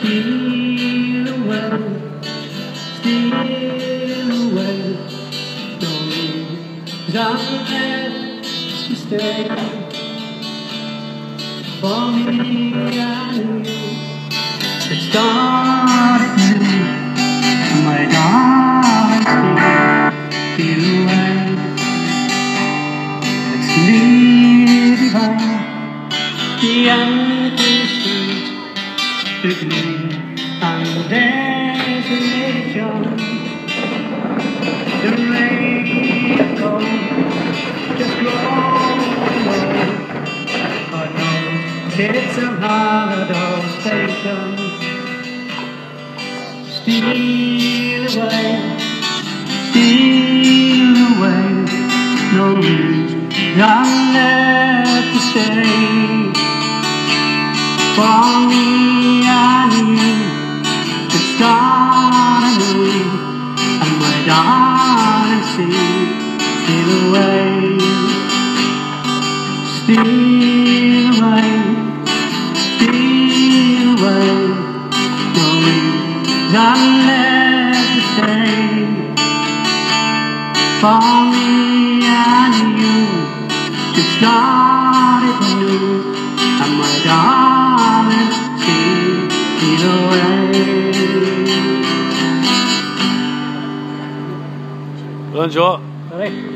steal away, steal away. Don't have to stay. For me and you, it started new. My darling, steal away. Let's leave behind the empty street, picnic and desolation. The rain goes just growing. God knows it's a holiday station. Steal away, steal away. No reason I'm left to stay. For me and you, to start anew, and my darling, steal away, steal away, steal away. No reason left to stay. For me and you, to start it new, and my darling, steal away. Buongiorno.